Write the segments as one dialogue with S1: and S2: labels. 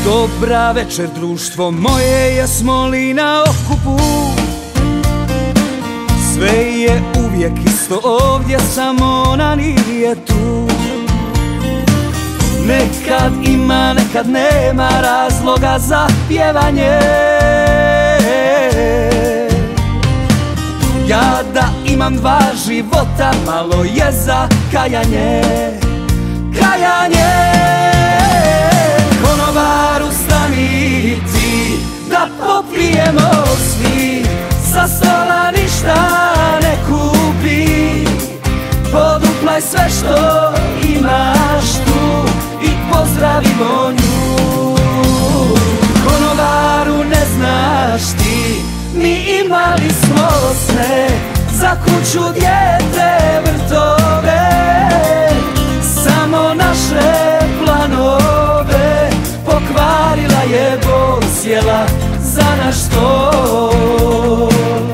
S1: Dobra večer društvo moje, jesmo li na okupu? Sve je uvijek isto ovdje, samo ona nije tu. Nekad ima, nekad nema razloga za pjevanje. Ja da imam dva života, malo je za kajanje. Kajanje. Konobaru stani ti, da popijemo svi, sa stola ništa ne kupi. Poduplaj sve što imaš tu i pozdravimo nju. Konobaru ne znaš ti, mi imali smo sne, za kuću, dijete, vrtove, samo naše planove pokvarila je bol, sjela za naš stol.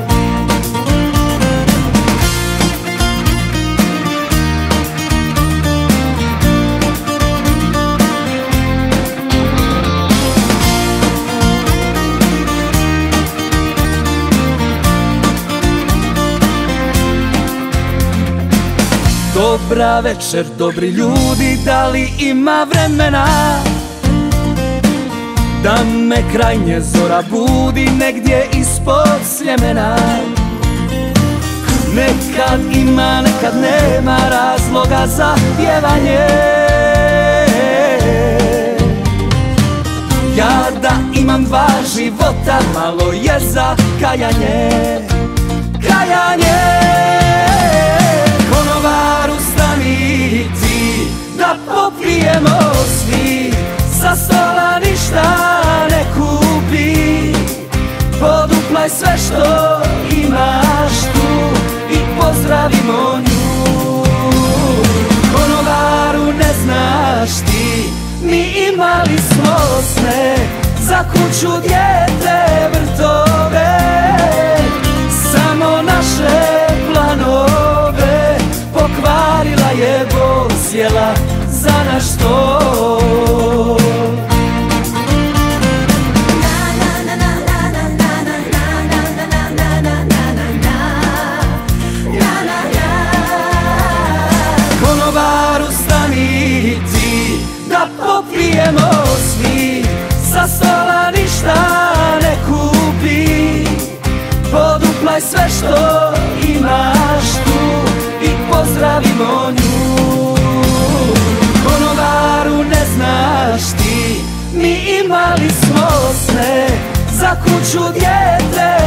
S1: Dobra večer, dobri ljudi, da li ima vremena da me krajnje zora budi negdje ispod Sljemena? Nekad ima, nekad nema razloga za pjevanje. Ja da imam dva života, malo je za kajanje. Kajanje. Konobaru stani ti, da popijemo svi, sa stola ništa ne kupi. Poduplaj sve što imaš tu i pozdravimo nju. Konobaru ne znaš ti, mi imali smo sne, za kuću, dijete, vrtove, samo naše planove pokvarila je bol, sjela za naš stol. Konobaru stani ti, da popijemo svi, sa stola ništa ne kupi. Poduplaj sve što imaš tu i pozdravimo nju. Konobaru ne znaš ti, mi imali smo sne, za kuću, dijete,